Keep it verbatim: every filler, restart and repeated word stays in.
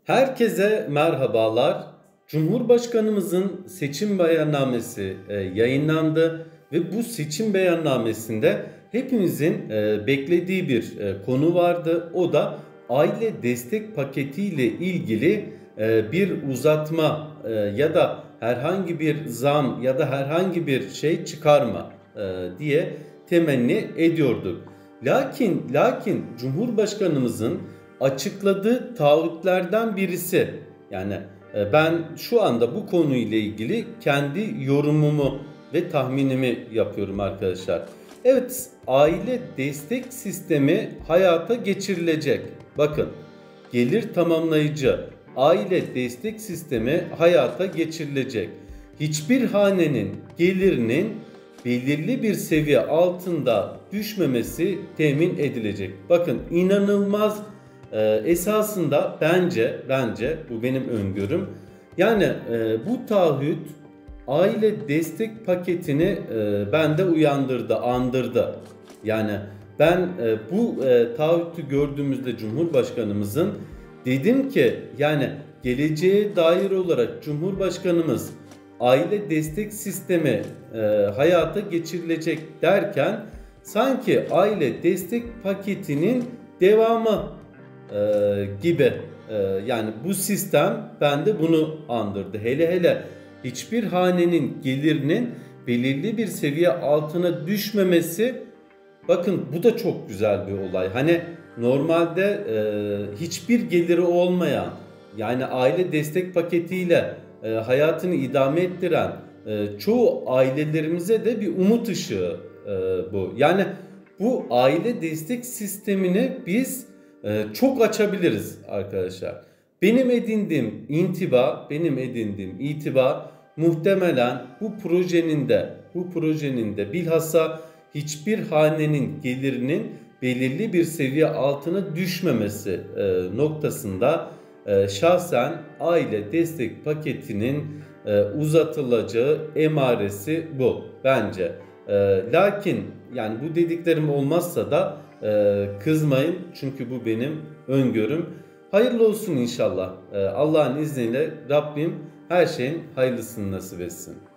Herkese merhabalar. Cumhurbaşkanımızın seçim beyannamesi e, yayınlandı ve bu seçim beyannamesinde hepimizin e, beklediği bir e, konu vardı. O da aile destek paketiyle ilgili e, bir uzatma e, ya da herhangi bir zam ya da herhangi bir şey çıkarma e, diye temenni ediyorduk. Lakin lakin Cumhurbaşkanımızın açıkladığı taahhütlerden birisi, yani e, ben şu anda bu konuyla ilgili kendi yorumumu ve tahminimi yapıyorum arkadaşlar. Evet, aile destek sistemi hayata geçirilecek. Bakın, gelir tamamlayıcı aile destek sistemi hayata geçirilecek. Hiçbir hanenin gelirinin belirli bir seviye altında düşmemesi temin edilecek. Bakın, inanılmaz. Ee, esasında bence bence bu benim öngörüm. Yani e, bu taahhüt aile destek paketini e, bende uyandırdı, andırdı. Yani ben e, bu e, taahhütü gördüğümüzde Cumhurbaşkanımızın dedim ki yani geleceğe dair olarak Cumhurbaşkanımız aile destek sistemi e, hayata geçirilecek derken sanki aile destek paketinin devamı Ee, gibi ee, yani bu sistem bende bunu andırdı. Hele hele hiçbir hanenin gelirinin belirli bir seviye altına düşmemesi, bakın bu da çok güzel bir olay. Hani normalde e, hiçbir geliri olmayan, yani aile destek paketiyle e, hayatını idame ettiren e, çoğu ailelerimize de bir umut ışığı e, bu. Yani bu aile destek sistemini biz Ee, çok açabiliriz arkadaşlar. Benim edindiğim intiba, benim edindiğim itiba muhtemelen bu projenin de, bu projenin de bilhassa hiçbir hanenin gelirinin belirli bir seviye altına düşmemesi e, noktasında e, şahsen aile destek paketinin e, uzatılacağı emaresi bu bence. E, lakin yani bu dediklerim olmazsa da Ee, kızmayın, çünkü bu benim öngörüm. Hayırlı olsun inşallah. Ee, Allah'ın izniyle Rabbim her şeyin hayırlısını nasip etsin.